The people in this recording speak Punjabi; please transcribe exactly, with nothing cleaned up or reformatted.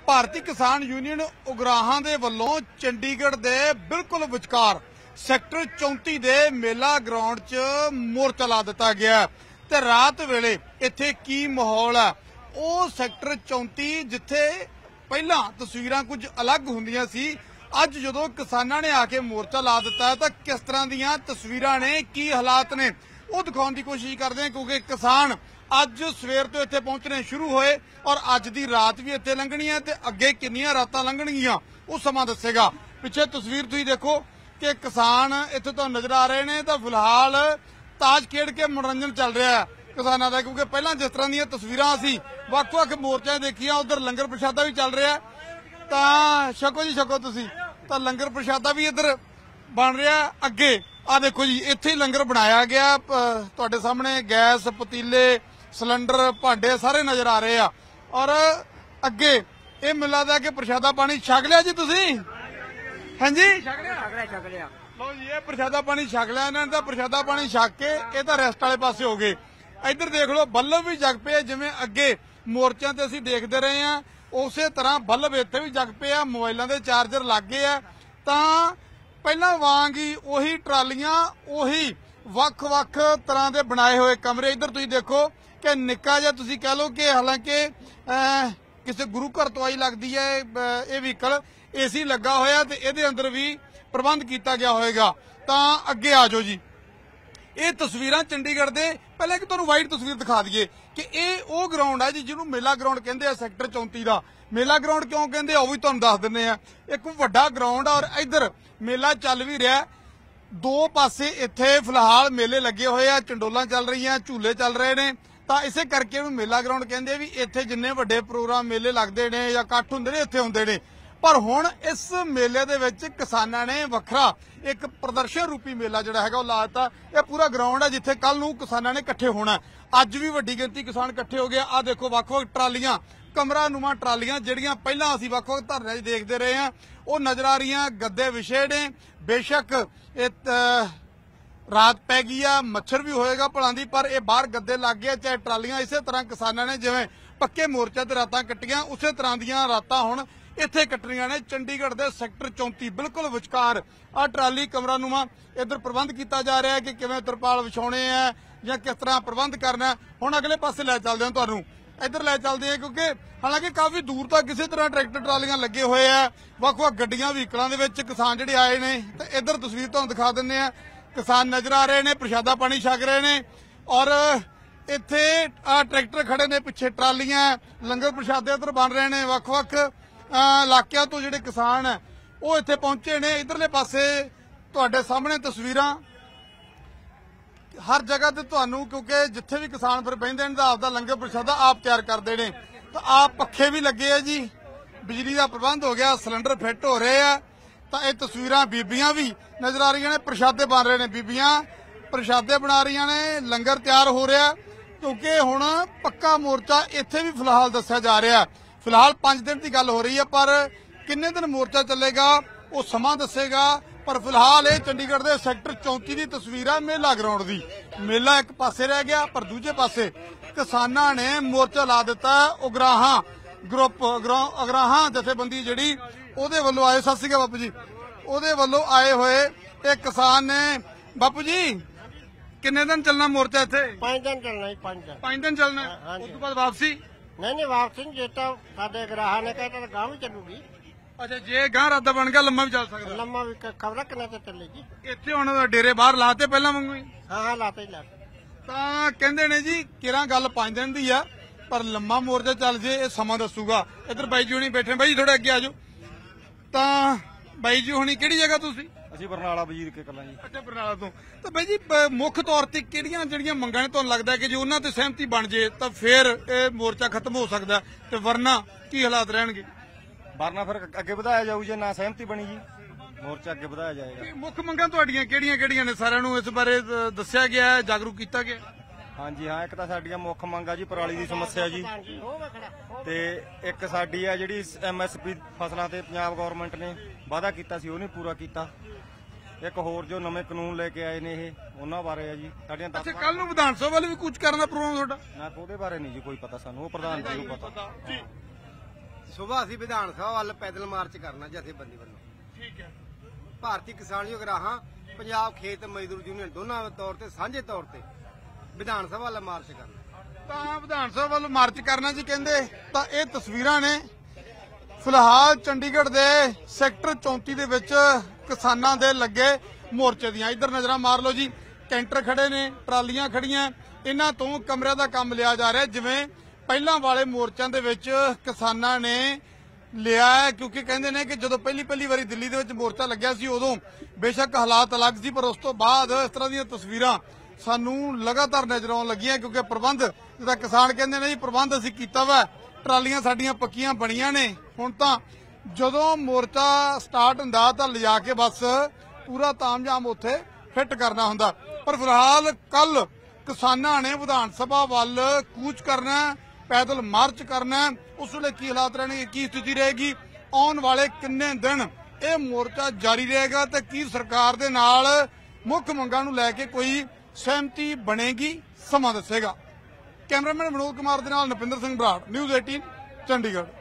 ਭਾਰਤੀ ਕਿਸਾਨ ਯੂਨੀਅਨ ਉਗਰਾਹਾਂ ਦੇ ਵੱਲੋਂ ਚੰਡੀਗੜ੍ਹ ਦੇ ਬਿਲਕੁਲ ਵਿਚਕਾਰ ਸੈਕਟਰ ਚੌਂਤੀ ਦੇ ਮੇਲਾ ਗਰਾਊਂਡ 'ਚ ਮੋਰਚਾ ਲਾ ਦਿੱਤਾ ਗਿਆ ਤੇ ਰਾਤ ਵੇਲੇ ਇੱਥੇ ਕੀ ਮਾਹੌਲ ਹੈ। ਉਹ ਸੈਕਟਰ ਚੌਂਤੀ ਜਿੱਥੇ ਪਹਿਲਾਂ ਤਸਵੀਰਾਂ ਕੁਝ ਅਲੱਗ ਹੁੰਦੀਆਂ ਸੀ, ਅੱਜ ਜਦੋਂ ਕਿਸਾਨਾਂ ਨੇ ਆ ਕੇ ਮੋਰਚਾ ਲਾ ਦਿੱਤਾ ਤਾਂ ਕਿਸ ਤਰ੍ਹਾਂ ਦੀਆਂ ਤਸਵੀਰਾਂ ਨੇ, ਕੀ ਹਾਲਾਤ ਨੇ, ਉਹ ਦਿਖਾਉਣ ਦੀ ਕੋਸ਼ਿਸ਼ ਕਰਦੇ ਹਾਂ। ਕਿਉਂਕਿ ਕਿਸਾਨ ਅੱਜ ਸਵੇਰ ਤੋਂ ਇੱਥੇ ਪਹੁੰਚਣੇ ਸ਼ੁਰੂ ਹੋਏ ਔਰ ਅੱਜ ਦੀ ਰਾਤ ਵੀ ਇੱਥੇ ਲੰਘਣੀ ਹੈ ਤੇ ਅੱਗੇ ਕਿੰਨੀਆਂ ਰਾਤਾਂ ਲੰਘਣਗੀਆਂ ਉਹ ਸਮਾਂ ਦੱਸੇਗਾ। ਪਿੱਛੇ ਤਸਵੀਰ ਤੁਸੀਂ ਦੇਖੋ ਕਿ ਕਿਸਾਨ ਇੱਥੇ ਤੋਂ ਨਜ਼ਰ ਆ ਰਹੇ ਨੇ ਤਾਂ ਫਿਲਹਾਲ ਤਾਸ਼ ਖੇਡ ਕੇ ਮਨੋਰੰਜਨ ਚੱਲ ਰਿਹਾ ਹੈ ਕਿਸਾਨਾਂ ਦਾ। ਕਿਉਂਕਿ ਪਹਿਲਾਂ ਜਿਸ ਤਰ੍ਹਾਂ ਦੀਆਂ ਤਸਵੀਰਾਂ ਅਸੀਂ ਵੱਖ-ਵੱਖ ਮੋਰਚਿਆਂ ਦੇਖੀਆਂ, ਉਧਰ ਲੰਗਰ ਪ੍ਰਸ਼ਾਦਾ ਵੀ ਚੱਲ ਰਿਹਾ, ਤਾਂ ਛਕੋ ਜੀ ਛਕੋ ਤੁਸੀਂ, ਤਾਂ ਲੰਗਰ ਪ੍ਰਸ਼ਾਦਾ ਵੀ ਇੱਧਰ ਬਣ ਰਿਹਾ। ਅੱਗੇ ਆ ਦੇਖੋ ਜੀ, ਇੱਥੇ ਹੀ ਲੰਗਰ ਬਣਾਇਆ ਗਿਆ, ਤੁਹਾਡੇ ਸਾਹਮਣੇ ਗੈਸ, ਪਤੀਲੇ, ਸਿਲੰਡਰ, ਭਾਂਡੇ ਸਾਰੇ ਨਜ਼ਰ ਆ ਰਹੇ ਆ। ਔਰ ਅੱਗੇ ਇਹ ਮੈਨੂੰ ਲੱਗਦਾ ਕਿ ਪ੍ਰਸ਼ਾਦਾ ਪਾਣੀ ਛਕ ਲਿਆ ਜੀ ਤੁਸੀਂ? ਹਾਂਜੀ ਛਕ ਲਿਆ ਛਕ ਲਿਆ ਲਓ ਜੀ, ਇਹ ਪ੍ਰਸ਼ਾਦਾ ਪਾਣੀ ਛਕ ਲਿਆ ਇਹਨਾਂ ਨੇ। ਤਾਂ ਪ੍ਰਸ਼ਾਦਾ ਪਾਣੀ ਛਕ ਕੇ ਇਹ ਤਾਂ ਰੈਸਟ ਵਾਲੇ ਪਾਸੇ ਹੋ ਗਏ। ਇੱਧਰ ਦੇਖ ਲਓ ਬੱਲਬ ਵੀ ਜਗ ਪਏ, ਜਿਵੇਂ ਅੱਗੇ ਮੋਰਚਿਆਂ ਤੇ ਅਸੀਂ ਦੇਖਦੇ ਰਹੇ ਆ ਉਸੇ ਤਰ੍ਹਾਂ ਬੱਲਬ ਇੱਥੇ ਵੀ ਜਗ ਪਏ ਆ, ਮੋਬਾਈਲਾਂ ਦੇ ਚਾਰਜਰ ਲੱਗ ਗਏ ਆ। ਤਾਂ ਪਹਿਲਾਂ ਵਾਂਗ ਹੀ ਉਹੀ ਟਰਾਲੀਆਂ, ਉਹੀ ਵੱਖ-ਵੱਖ ਤਰ੍ਹਾਂ ਦੇ ਬਣਾਏ ਹੋਏ ਕਮਰੇ। ਇੱਧਰ ਤੁਸੀਂ ਦੇਖੋ ਕਿ ਨਿੱਕਾ ਜਿਹਾ ਤੁਸੀਂ ਕਹਿ ਲਓ ਕਿ ਹਾਲਾਂਕਿ ਕਿਸੇ ਗੁਰੂ ਘਰ ਤੋਂ ਆਈ ਲੱਗਦੀ ਹੈ ਇਹ ਵਹੀਕਲ, ਏਸੀ ਲੱਗਾ ਹੋਇਆ ਤੇ ਇਹਦੇ ਅੰਦਰ ਵੀ ਪ੍ਰਬੰਧ ਕੀਤਾ ਗਿਆ ਹੋਏਗਾ। ਤਾਂ ਅੱਗੇ ਆ ਜਾਓ ਜੀ, ਇਹ ਤਸਵੀਰਾਂ ਚੰਡੀਗੜ੍ਹ ਦੇ, ਪਹਿਲਾਂ ਕਿ ਤੁਹਾਨੂੰ ਵਾਈਡ ਤਸਵੀਰ ਦਿਖਾ ਦਈਏ ਕਿ ਇਹ ਉਹ ਗਰਾਊਂਡ ਹੈ ਜੀ ਜਿਹਨੂੰ ਮੇਲਾ ਗਰਾਊਂਡ ਕਹਿੰਦੇ ਆ। ਸੈਕਟਰ ਚੌਂਤੀ ਦਾ ਮੇਲਾ ਗਰਾਊਂਡ ਕਿਉਂ ਕਹਿੰਦੇ ਆ ਉਹ ਵੀ ਤੁਹਾਨੂੰ ਦੱਸ ਦਿੰਦੇ ਆ। ਇੱਕ ਵੱਡਾ ਗਰਾਊਂਡ ਔਰ ਇੱਧਰ ਮੇਲਾ ਚੱਲ ਵੀ ਰਿਹਾ, ਦੋ ਪਾਸੇ ਇੱਥੇ ਫਿਲਹਾਲ ਮੇਲੇ ਲੱਗੇ ਹੋਏ ਆ, ਚੰਡੋਲਾਂ ਚੱਲ ਰਹੀਆਂ, ਝੂਲੇ ਚੱਲ ਰਹੇ ਨੇ। ਤਾਂ ਇਸੇ ਕਰਕੇ ਇਹਨੂੰ ਮੇਲਾ ਗਰਾਊਂਡ ਕਹਿੰਦੇ ਆ ਵੀ ਇੱਥੇ ਜਿੰਨੇ ਵੱਡੇ ਪ੍ਰੋਗਰਾਮ ਮੇਲੇ ਲੱਗਦੇ ਨੇ ਜਾਂ ਇਕੱਠ ਹੁੰਦੇ ਨੇ ਇੱਥੇ ਹੁੰਦੇ ਨੇ। ਪਰ ਹੁਣ ਇਸ ਮੇਲੇ ਦੇ ਵਿੱਚ ਕਿਸਾਨਾਂ ਨੇ ਵੱਖਰਾ ਇੱਕ ਪ੍ਰਦਰਸ਼ਨ ਰੂਪੀ ਮੇਲਾ ਜਿਹੜਾ ਹੈਗਾ ਉਹ ਲਾ ਦਿੱਤਾ। ਇਹ ਪੂਰਾ ਗਰਾਊਂਡ ਹੈ ਜਿੱਥੇ ਕੱਲ ਨੂੰ ਕਿਸਾਨਾਂ ਨੇ ਇਕੱਠੇ ਹੋਣਾ। ਅੱਜ ਵੀ ਵੱਡੀ ਗਿਣਤੀ ਕਿਸਾਨ ਇਕੱਠੇ ਹੋ ਗਏ। ਆਹ ਦੇਖੋ ਵੱਖ-ਵੱਖ ਟਰਾਲੀਆਂ, ਕਮਰਾ ਨੂਮਾ ਟਰਾਲੀਆਂ ਜਿਹੜੀਆਂ ਪਹਿਲਾਂ ਅਸੀਂ ਵੱਖ-ਵੱਖ ਧਰਨਿਆਂ 'ਚ ਦੇਖਦੇ ਰਹੇ ਹਾਂ ਉਹ ਨਜ਼ਰ ਆ ਰਹੀਆਂ। ਗੱਦੇ ਵਿਛੇ ਨੇ, ਬੇਸ਼ੱਕ ਇਹ ਰਾਤ ਪੈ ਗਈ ਆ, ਮੱਛਰ ਵੀ ਹੋਏਗਾ ਭਲਾਂ ਦੀ, ਪਰ ਇਹ ਬਾਹਰ ਗੱਦੇ ਲੱਗ ਗਏ ਚਾਹੇ ਟਰਾਲੀਆਂ। ਇਸੇ ਤਰ੍ਹਾਂ ਕਿਸਾਨਾਂ ਨੇ ਜਿਵੇਂ ਪੱਕੇ ਮੋਰਚੇ ਤੇ ਰਾਤਾਂ ਕੱਟੀਆਂ, ਉਸੇ ਤਰ੍ਹਾਂ ਦੀਆਂ ਰਾਤਾਂ ਹੁਣ ਇੱਥੇ ਕੱਟਣੀਆਂ ਨੇ ਚੰਡੀਗੜ੍ਹ ਦੇ ਸੈਕਟਰ ਚੌਂਤੀ ਬਿਲਕੁਲ ਵਿਚਕਾਰ। ਆ ਟਰਾਲੀ ਕਮਰਾ ਨੂਮਾ ਇੱਧਰ ਪ੍ਰਬੰਧ ਕੀਤਾ ਜਾ ਰਿਹਾ ਕਿ ਕਿਵੇਂ ਤਰਪਾਲ ਵਿਛਾਉਣੇ ਆ ਜਾਂ ਕਿਸ ਤਰ੍ਹਾਂ ਪ੍ਰਬੰਧ ਕਰਨਾ। ਹੁਣ ਅਗਲੇ ਪਾਸੇ ਲੈ ਚੱਲਦੇ ਹਾਂ, ਤੁਹਾਨੂੰ ਇੱਧਰ ਲੈ ਚੱਲਦੇ ਆ ਕਿਉਂਕਿ ਹਾਲਾਂਕਿ ਕਾਫੀ ਦੂਰ ਤੱਕ ਕਿਸੇ ਤਰ੍ਹਾਂ ਟਰੈਕਟਰ ਟਰਾਲੀਆਂ ਲੱਗੇ ਹੋਏ ਆ, ਵੱਖ-ਵੱਖ ਗੱਡੀਆਂ ਵਹੀਕਲਾਂ ਦੇ ਵਿੱਚ ਕਿਸਾਨ ਜਿਹੜੇ ਆਏ ਨੇ। ਤੇ ਇੱਧਰ ਤਸਵੀਰ ਤੁਹਾਨੂੰ ਦਿਖਾ ਦਿੰਦੇ ਆ, ਕਿਸਾਨ ਨਜ਼ਰ ਆ ਰਹੇ ਨੇ, ਪ੍ਰਸ਼ਾਦਾ ਪਾਣੀ ਛਕ ਰਹੇ ਨੇ ਔਰ ਇੱਥੇ ਆ ਟਰੈਕਟਰ ਖੜੇ ਨੇ, ਪਿੱਛੇ ਟਰਾਲੀਆਂ, ਲੰਗਰ ਪ੍ਰਸ਼ਾਦੇ ਇੱਧਰ ਬਣ ਰਹੇ ਨੇ। ਵੱਖ-ਵੱਖ ਇਲਾਕਿਆਂ ਤੋਂ ਜਿਹੜੇ ਕਿਸਾਨ ਹੈ ਉਹ ਇੱਥੇ ਪਹੁੰਚੇ ਨੇ। ਇਧਰਲੇ ਪਾਸੇ ਤੁਹਾਡੇ ਸਾਹਮਣੇ ਤਸਵੀਰਾਂ ਹਰ ਜਗ੍ਹਾ ਤੇ ਤੁਹਾਨੂੰ, ਕਿਉਂਕਿ ਜਿੱਥੇ ਵੀ ਕਿਸਾਨ ਫਿਰ ਬਹਿੰਦੇ ਨੇ ਤਾਂ ਆਪਦਾ ਲੰਗਰ ਪ੍ਰਸ਼ਾਦਾ ਆਪ ਤਿਆਰ ਕਰਦੇ ਨੇ। ਤਾਂ ਆਪ ਪੱਖੇ ਵੀ ਲੱਗੇ ਆ ਜੀ, ਬਿਜਲੀ ਦਾ ਪ੍ਰਬੰਧ ਹੋ ਗਿਆ, ਸਿਲੰਡਰ ਫਿੱਟ ਹੋ ਰਹੇ ਆ। ਤਾਂ ਇਹ ਤਸਵੀਰਾਂ ਬੀਬੀਆਂ ਵੀ ਨਜ਼ਰ ਆ ਰਹੀਆਂ ਨੇ, ਪ੍ਰਸ਼ਾਦੇ ਬਣ ਰਹੇ ਨੇ, ਬੀਬੀਆਂ ਪ੍ਰਸ਼ਾਦੇ ਬਣਾ ਰਹੀਆਂ ਨੇ, ਲੰਗਰ ਤਿਆਰ ਹੋ ਰਿਹਾ। ਕਿਉਂਕਿ ਹੁਣ ਪੱਕਾ ਮੋਰਚਾ ਇੱਥੇ ਵੀ ਫਿਲਹਾਲ ਦੱਸਿਆ ਜਾ ਰਿਹਾ। ਫਿਲਹਾਲ ਪੰਜ ਦਿਨ ਦੀ ਗੱਲ ਹੋ ਰਹੀ ਹੈ, ਪਰ ਕਿੰਨੇ ਦਿਨ ਮੋਰਚਾ ਚੱਲੇਗਾ ਉਹ ਸਮਾਂ ਦੱਸੇਗਾ। ਪਰ ਫਿਲਹਾਲ ਇਹ ਚੰਡੀਗੜ੍ਹ ਦੇ ਸੈਕਟਰ ਚੌਂਤੀ ਦੀ ਤਸਵੀਰ ਹੈ ਮੇਲਾ ਗਰਾਊਂਡ ਦੀ। ਮੇਲਾ ਇੱਕ ਪਾਸੇ ਰਹਿ ਗਿਆ, ਪਰ ਦੂਜੇ ਪਾਸੇ ਕਿਸਾਨਾਂ ਨੇ ਮੋਰਚਾ ਲਾ ਦਿੱਤਾ। ਉਗਰਾਹਾਂ ਗਰੁੱਪ ਉਗਰਾਹਾਂ ਜਥੇਬੰਦੀ ਜਿਹੜੀ ਉਹਦੇ ਵੱਲੋਂ ਆਏ, ਸਤਿ ਸ਼੍ਰੀ ਅਕਾਲ ਬਾਪੂ ਜੀ, ਉਹਦੇ ਵੱਲੋਂ ਆਏ ਹੋਏ ਇਹ ਕਿਸਾਨ ਨੇ। ਬਾਪੂ ਜੀ ਕਿੰਨੇ ਦਿਨ ਚੱਲਣਾ ਮੋਰਚਾ ਇੱਥੇ? ਪੰਜ ਦਿਨ ਚੱਲਣਾ ਜੀ। ਪੰਜ ਦਿਨ ਪੰਜ ਦਿਨ ਚੱਲਣਾ, ਉਸ ਤੋਂ ਬਾਅਦ ਵਾਪਸੀ? ਨਹੀਂ ਨਹੀਂ ਵਾਪਸੀ ਨਹੀਂ, ਜੇ ਤਾਂ ਸਾਡੇ ਗਰਾਹਾਂ ਨੇ ਕਹਿਤਾ ਤਾਂ ਗਾਂ ਵੀ ਚੱਲੂਗੀ। ਅੱਛਾ, ਜੇ ਗਾਂ ਰਾਦਾ ਬਣ ਗਿਆ ਲੰਮਾ ਵੀ ਚੱਲ ਸਕਦਾ? ਲੰਮਾ ਵੀ ਖਬਰਾਂ ਕਿੰਨਾ ਤੇ ਚੱਲੇਗੀ। ਇੱਥੇ ਹੁਣ ਡੇਰੇ ਬਾਹਰ ਲਾਤੇ ਪਹਿਲਾਂ ਵਾਂਗੂ ਹੀ? ਹਾਂ ਹਾਂ ਲਾਤੇ ਹੀ ਲਾਤੇ। ਤਾਂ ਕਹਿੰਦੇ ਨੇ ਜੀ ਕਿਰਾਂ ਗੱਲ ਪੰਜ ਦਿਨ ਦੀ ਆ, ਪਰ ਲੰਮਾ ਮੋਰਚਾ ਚੱਲ ਜੇ ਇਹ ਸਮਾਂ ਦੱਸੂਗਾ। ਇੱਧਰ ਬਾਈ ਜੀ ਹੁਣੀ ਬੈਠੇ, ਬਾਈ ਜੀ ਥੋੜਾ ਅੱਗੇ ਆ ਜਾਓ। ਤਾਂ ਬਾਈ ਜੀ ਹੁਣੀ ਕਿਹੜੀ ਜਗ੍ਹਾ ਤੁਸੀਂ? ਅਸੀਂ ਬਰਨਾਲਾ ਵਜ਼ੀਰ ਕੇ ਕਲਾਂ ਜੀ। ਅੱਛਾ, ਬਰਨਾਲਾ ਤੋਂ। ਤਾਂ ਬਾਈ ਜੀ ਮੁੱਖ ਤੌਰ ਤੇ ਕਿਹੜੀਆਂ ਜਿਹੜੀਆਂ ਮੰਗਾਂ ਨੇ ਤੁਹਾਨੂੰ ਲੱਗਦਾ ਕਿ ਜੇ ਉਹਨਾਂ ਤੇ ਸਹਿਮਤੀ ਬਣ ਜੇ ਤਾਂ ਫਿਰ ਇਹ ਮੋਰਚਾ ਖਤਮ ਹੋ ਸਕਦਾ, ਤੇ ਵਰਨਾ ਕੀ ਹਾਲਾਤ ਰਹਿਣਗੇ? ਵਰਨਾ ਫਿਰ ਅੱਗੇ ਵਧਾਇਆ ਜਾਊ, ਜੇ ਨਾ ਸਹਿਮਤੀ ਬਣੀ ਜੀ ਮੋਰਚਾ ਅੱਗੇ ਵਧਾਇਆ ਜਾਏਗਾ। ਮੁੱਖ ਮੰਗਾਂ ਤੁਹਾਡੀਆਂ ਕਿਹੜੀਆਂ ਕਿਹੜੀਆਂ ਨੇ? ਸਾਰਿਆਂ ਨੂੰ ਇਸ ਬਾਰੇ ਦੱਸਿਆ ਗਿਆ, ਜਾਗਰੂਕ ਕੀਤਾ ਗਿਆ? ਹਾਂਜੀ ਹਾਂ, ਇੱਕ ਤਾਂ ਸਾਡੀਆਂ ਮੁੱਖ ਮੰਗਾਂ ਜੀ ਪਰਾਲੀ ਦੀ ਸਮੱਸਿਆ ਜੀ, ਤੇ ਇੱਕ ਸਾਡੀ ਆ ਜਿਹੜੀ ਐਮ ਐਸ ਪੀ ਫਸਲਾਂ ਤੇ ਪੰਜਾਬ ਗੌਰਮੈਂਟ ਨੇ ਵਾਅਦਾ ਕੀਤਾ ਸੀ ਉਹ ਨਹੀਂ ਪੂਰਾ ਕੀਤਾ। ਇੱਕ ਹੋਰ ਜੋ ਨਵੇਂ ਕਾਨੂੰਨ ਲੈ ਕੇ ਆਏ ਨੇ ਇਹ, ਉਹਨਾਂ ਬਾਰੇ ਆ ਜੀ ਸਾਡੀਆਂ। ਅੱਛਾ, ਕੱਲ ਨੂੰ ਵਿਧਾਨ ਸਭਾ ਵੱਲ ਵੀ ਕੁਝ ਕਰਨ ਦਾ ਪ੍ਰੋਗਰਾਮ ਤੁਹਾਡਾ? ਨਾ ਉਹਦੇ ਬਾਰੇ ਨਹੀਂ ਜੀ ਕੋਈ ਪਤਾ ਸਾਨੂੰ, ਉਹ ਪ੍ਰਧਾਨ ਜੀ ਨੂੰ ਪਤਾ। ਸੁਬਾਹ ਅਸੀਂ ਵਿਧਾਨ ਸਭਾ ਵੱਲ ਪੈਦਲ ਮਾਰਚ ਕਰਨਾ ਜਥੇਬੰਦੀ ਵੱਲੋਂ। ਠੀਕ ਹੈ। ਭਾਰਤੀ ਕਿਸਾਨ ਯੋਗਰਾਹਾਂ ਪੰਜਾਬ ਖੇਤ ਮਜ਼ਦੂਰ ਯੂਨੀਅਨ ਦੋਨਾਂ ਤੌਰ ਤੇ ਸਾਂਝੇ ਤੌਰ ਤੇ ਵਿਧਾਨ ਸਭਾ ਵੱਲ ਮਾਰਚ ਕਰਨਾ। ਤਾਂ ਵਿਧਾਨ ਸਭਾ ਵੱਲ ਮਾਰਚ ਕਰਨਾ ਜੀ ਕਹਿੰਦੇ। ਤਾਂ ਇਹ ਤਸਵੀਰਾਂ ਨੇ ਫਿਲਹਾਲ ਚੰਡੀਗੜ੍ਹ ਦੇ ਸੈਕਟਰ ਚੌਂਤੀ ਦੇ ਵਿੱਚ ਕਿਸਾਨਾਂ ਦੇ ਲੱਗੇ ਮੋਰਚੇ ਦੀਆਂ। ਇੱਧਰ ਨਜ਼ਰਾਂ ਮਾਰ ਲਓ ਜੀ, ਕੈਂਟਰ ਖੜੇ ਨੇ, ਟਰਾਲੀਆਂ ਖੜੀਆਂ, ਇਹਨਾਂ ਤੋਂ ਕਮਰਿਆਂ ਦਾ ਕੰਮ ਲਿਆ ਜਾ ਰਿਹਾ ਜਿਵੇਂ ਪਹਿਲਾਂ ਵਾਲੇ ਮੋਰਚਿਆਂ ਦੇ ਵਿੱਚ ਕਿਸਾਨਾਂ ਨੇ ਲਿਆ ਹੈ। ਕਿਉਂਕਿ ਕਹਿੰਦੇ ਨੇ ਕਿ ਜਦੋਂ ਪਹਿਲੀ ਪਹਿਲੀ ਵਾਰੀ ਦਿੱਲੀ ਦੇ ਵਿੱਚ ਮੋਰਚਾ ਲੱਗਿਆ ਸੀ ਉਦੋਂ ਬੇਸ਼ੱਕ ਹਾਲਾਤ ਅਲੱਗ ਸੀ, ਪਰ ਉਸ ਤੋਂ ਬਾਅਦ ਇਸ ਤਰ੍ਹਾਂ ਦੀਆਂ ਤਸਵੀਰਾਂ ਸਾਨੂੰ ਲਗਾਤਾਰ ਨਜ਼ਰ ਆਉਣ ਲੱਗੀਆਂ। ਕਿਉਂਕਿ ਪ੍ਰਬੰਧ ਜਿੱਦਾਂ ਕਿਸਾਨ ਕਹਿੰਦੇ ਨੇ ਜੀ, ਪ੍ਰਬੰਧ ਅਸੀਂ ਕੀਤਾ ਵਾ, ਟਰਾਲੀਆਂ ਸਾਡੀਆਂ ਪੱਕੀਆਂ ਬਣੀਆਂ ਨੇ। ਹੁਣ ਤਾਂ ਜਦੋਂ ਮੋਰਚਾ ਸਟਾਰਟ ਹੁੰਦਾ ਤਾਂ ਲਿਜਾ ਕੇ ਬਸ ਪੂਰਾ ਤਾਮਝਾਮ ਉੱਥੇ ਫਿੱਟ ਕਰਨਾ ਹੁੰਦਾ। ਪਰ ਫਿਲਹਾਲ ਕੱਲ ਕਿਸਾਨਾਂ ਨੇ ਵਿਧਾਨ ਸਭਾ ਵੱਲ ਕੂਚ ਕਰਨਾ, ਪੈਦਲ ਮਾਰਚ ਕਰਨਾ। ਉਸ ਵੇਲੇ ਕੀ ਹਾਲਾਤ ਰਹਿਣਗੇ, ਕੀ ਸਥਿਤੀ ਰਹੇਗੀ, ਆਉਣ ਵਾਲੇ ਕਿੰਨੇ ਦਿਨ ਇਹ ਮੋਰਚਾ ਜਾਰੀ ਰਹੇਗਾ ਤੇ ਕੀ ਸਰਕਾਰ ਦੇ ਨਾਲ ਮੁੱਖ ਮੰਗਾਂ ਨੂੰ ਲੈ ਕੇ ਕੋਈ ਸਹਿਮਤੀ ਬਣੇਗੀ, ਸਮਾਂ ਦੱਸੇਗਾ। ਕੈਮਰਾਮੈਨ ਵਿਨੋਦ ਕੁਮਾਰ ਦੇ ਨਾਲ ਨਪਿੰਦਰ ਸਿੰਘ ਬਰਾੜ, ਨਿਊਜ਼ ਅਠਾਰਾਂ ਚੰਡੀਗੜ੍ਹ।